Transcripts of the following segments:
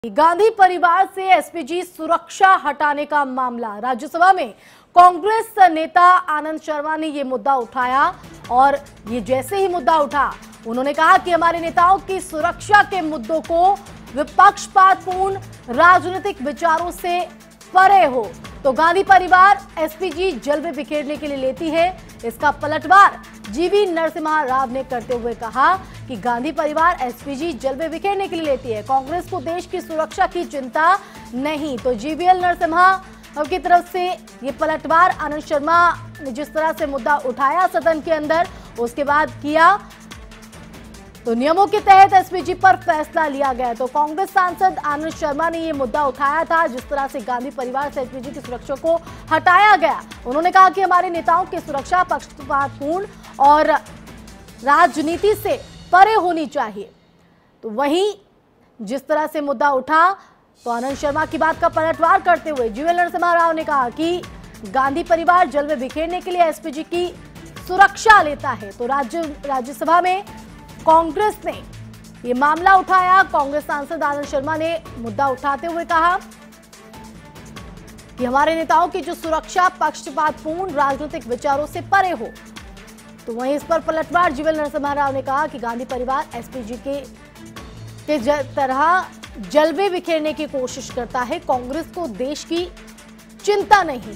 गांधी परिवार से एसपीजी सुरक्षा हटाने का मामला राज्यसभा में कांग्रेस नेता आनंद शर्मा ने यह मुद्दा उठाया और ये जैसे ही मुद्दा उठा उन्होंने कहा कि हमारे नेताओं की सुरक्षा के मुद्दों को विपक्षपातपूर्ण राजनीतिक विचारों से परे हो तो गांधी परिवार एसपीजी जलवे बिखेरने के लिए लेती है। इसका पलटवार जीवी नरसिम्हा राव ने करते हुए कहा कि गांधी परिवार एसपीजी जलवे बिखेरने के लिए लेती है, कांग्रेस को देश की सुरक्षा की चिंता नहीं। तो जीवीएल नरसिम्हा की तरफ से ये पलटवार आनंद शर्मा ने जिस तरह से मुद्दा उठाया सदन के अंदर उसके बाद किया तो नियमों के तहत एसपीजी पर फैसला लिया गया। तो कांग्रेस सांसद आनंद शर्मा ने यह मुद्दा उठाया था जिस तरह से गांधी परिवार से एसपीजी की सुरक्षा को हटाया गया। उन्होंने कहा कि हमारे नेताओं की सुरक्षा पक्षपातपूर्ण और राजनीति से परे होनी चाहिए। तो वहीं जिस तरह से मुद्दा उठा तो आनंद शर्मा की बात का पलटवार करते हुए जीवीएल नरसिम्हा राव ने कहा कि गांधी परिवार जलवे बिखेरने के लिए एसपीजी की सुरक्षा लेता है। तो राज्यसभा में कांग्रेस ने यह मामला उठाया। कांग्रेस सांसद आनंद शर्मा ने मुद्दा उठाते हुए कहा कि हमारे नेताओं की जो सुरक्षा पक्षपातपूर्ण राजनीतिक विचारों से परे हो। तो वहीं इस पर पलटवार जीवीएल नरसिम्हा राव ने कहा कि गांधी परिवार एसपीजी के तरह जलवे बिखेरने की कोशिश करता है, कांग्रेस को देश की चिंता नहीं।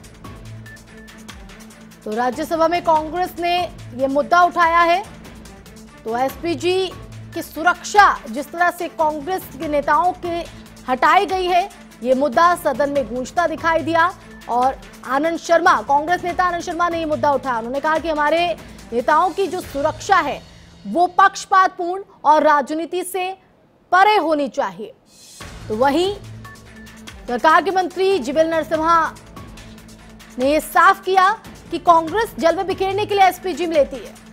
तो राज्यसभा में कांग्रेस ने यह मुद्दा उठाया है। तो एसपीजी की सुरक्षा जिस तरह से कांग्रेस के नेताओं के हटाई गई है यह मुद्दा सदन में गूंजता दिखाई दिया और आनंद शर्मा कांग्रेस नेता आनंद शर्मा ने यह मुद्दा उठाया। उन्होंने कहा कि हमारे नेताओं की जो सुरक्षा है वो पक्षपातपूर्ण और राजनीति से परे होनी चाहिए। तो वहीं सरकार के मंत्री जीवीएल नरसिम्हा ने यह साफ किया कि कांग्रेस जलवे बिखेरने के लिए एसपीजी में लेती है।